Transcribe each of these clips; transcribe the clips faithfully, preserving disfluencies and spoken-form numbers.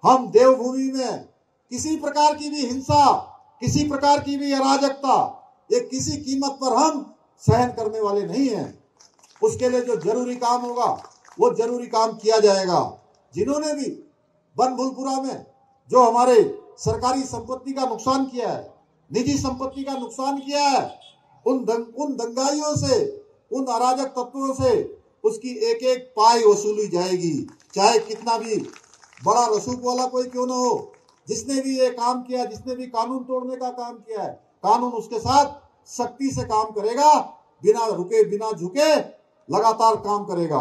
हम देवभूमि में किसी प्रकार की भी हिंसा, किसी प्रकार की भी अराजकता ये किसी कीमत पर हम सहन करने वाले नहीं हैं। उसके लिए जो जरूरी काम होगा वो जरूरी काम किया जाएगा। जिन्होंने भी बनभूलपुरा में जो हमारे सरकारी संपत्ति का नुकसान किया है, निजी संपत्ति का नुकसान किया है, उन दंग, उन दंगाइयों से, उन अराजक तत्वों से उसकी एक एक पाई वसूली जाएगी, चाहे कितना भी बड़ा रसूख वाला कोई क्यों ना हो। जिसने भी ये काम किया, जिसने भी कानून तोड़ने का काम किया है, कानून उसके साथ सख्ती से काम करेगा, बिना रुके बिना झुके लगातार काम करेगा।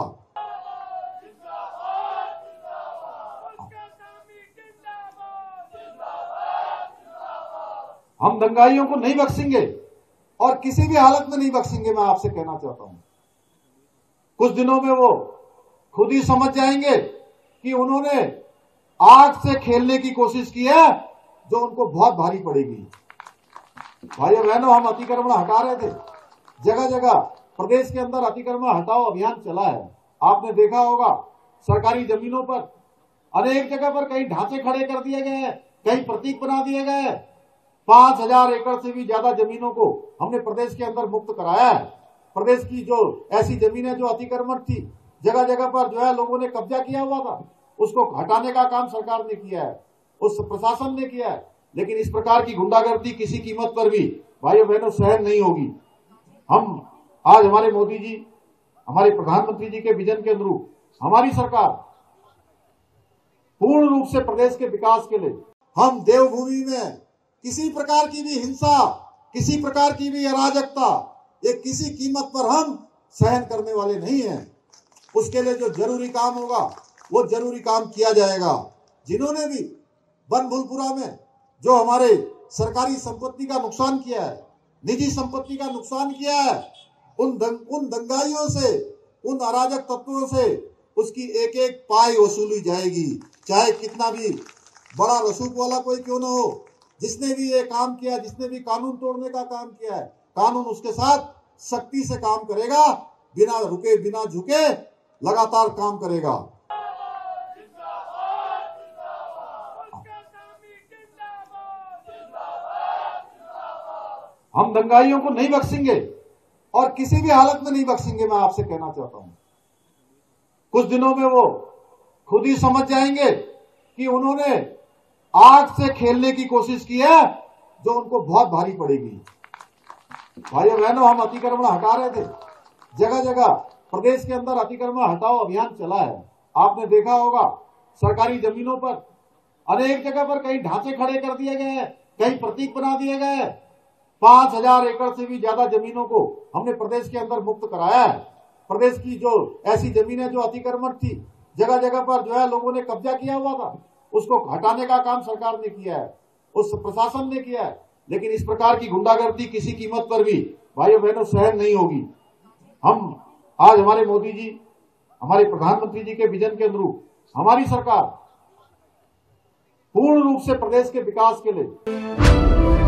हम दंगाइयों को नहीं बख्शेंगे और किसी भी हालत में नहीं बख्शेंगे। मैं आपसे कहना चाहता हूं, कुछ दिनों में वो खुद ही समझ जाएंगे कि उन्होंने आग से खेलने की कोशिश की है जो उनको बहुत भारी पड़ेगी। भाइयों बहनों, हम अतिक्रमण हटा रहे थे, जगह जगह प्रदेश के अंदर अतिक्रमण हटाओ अभियान चला है। आपने देखा होगा सरकारी जमीनों पर अनेक जगह पर कई ढांचे खड़े कर दिए गए हैं, कई प्रतीक बना दिए गए हैं। पांच हजार एकड़ से भी ज्यादा जमीनों को हमने प्रदेश के अंदर मुक्त कराया है। प्रदेश की जो ऐसी जमीनें जो अतिक्रमण थी, जगह जगह पर जो है लोगों ने कब्जा किया हुआ था, उसको हटाने का काम सरकार ने किया है, उस प्रशासन ने किया है। लेकिन इस प्रकार की गुंडागर्दी किसी कीमत पर भी भाइयों बहनों सहन नहीं होगी। हम आज हमारे मोदी जी, हमारे प्रधानमंत्री जी के विजन के अनुरूप हमारी सरकार पूर्ण रूप से प्रदेश के विकास के लिए, हम देवभूमि में किसी प्रकार की भी हिंसा, किसी प्रकार की भी अराजकता ये किसी कीमत पर हम सहन करने वाले नहीं हैं। उसके लिए जो जरूरी काम होगा वो जरूरी काम किया जाएगा। जिन्होंने भी बनभूलपुरा में जो हमारे सरकारी संपत्ति का नुकसान किया है, निजी संपत्ति का नुकसान किया है, उन दंग, उन दंगाइयों से, उन अराजक तत्वों से उसकी एक एक पाई वसूली जाएगी, चाहे कितना भी बड़ा रसूख वाला कोई क्यों ना हो। जिसने भी ये काम किया, जिसने भी कानून तोड़ने का काम किया है, कानून उसके साथ सख्ती से काम करेगा, बिना रुके बिना झुके लगातार काम करेगा। हम दंगाइयों को नहीं बख्शेंगे और किसी भी हालत में नहीं बख्शेंगे। मैं आपसे कहना चाहता हूं, कुछ दिनों में वो खुद ही समझ जाएंगे कि उन्होंने आग से खेलने की कोशिश की है जो उनको बहुत भारी पड़ेगी। भाइयों बहनों, हम अतिक्रमण हटा रहे थे, जगह जगह प्रदेश के अंदर अतिक्रमण हटाओ अभियान चला है। आपने देखा होगा सरकारी जमीनों पर अनेक जगह पर कई ढांचे खड़े कर दिए गए हैं, कई प्रतीक बना दिए गए हैं। पांच हजार एकड़ से भी ज्यादा जमीनों को हमने प्रदेश के अंदर मुक्त कराया है। प्रदेश की जो ऐसी जमीनें जो अतिक्रमण थी, जगह जगह पर जो है लोगों ने कब्जा किया हुआ था, उसको हटाने का काम सरकार ने किया है, उस प्रशासन ने किया है। लेकिन इस प्रकार की गुंडागर्दी किसी कीमत पर भी भाइयों बहनों सहन नहीं होगी। हम आज हमारे मोदी जी, हमारे प्रधानमंत्री जी के विजन के अनुरूप हमारी सरकार पूर्ण रूप से प्रदेश के विकास के लिए